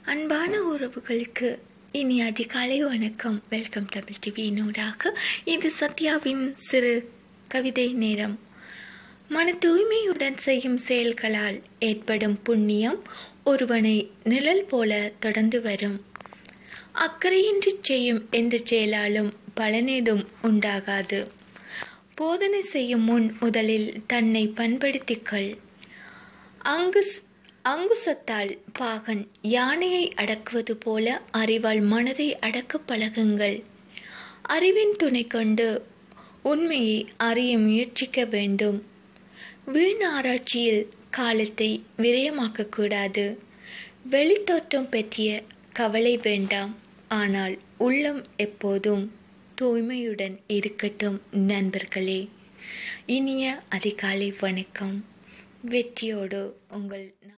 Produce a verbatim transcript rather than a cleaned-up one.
அன்பான உறவுகளுக்கு இனி அதிகாலை வணக்கம். வெல்கம் தமிழ் டிவியினூடாக இது சத்யாவின் சிறு கவிதை நேரம். மன தூய்மையுடன் செய்யும் செயல்களால் ஏற்படும் புண்ணியம் ஒருவனை நிழல் போல தொடர்ந்து வரும். அக்கறையின்றி செய்யும் எந்த செயலாலும் பலனேதும் உண்டாகாது. போதனை செய்யும் முன் முதலில் தன்னை பண்படுத்திக்கள். அங்கு அங்குசத்தால் பாகன் யானையை அடக்குவது போல அறிவால் மனதை அடக்க பழகுங்கள். அறிவின் துணை கொண்டு உண்மையை அறிய முயற்சிக்க வேண்டும். வீண் ஆராய்ச்சியில் காலத்தை விரயமாக்கக்கூடாது. வெளித்தோற்றம் பற்றிய கவலை வேண்டாம், ஆனால் உள்ளம் எப்போதும் தூய்மையுடன் இருக்கட்டும். நண்பர்களே, இனிய அதிகாலை வணக்கம். வெற்றியோடு உங்கள்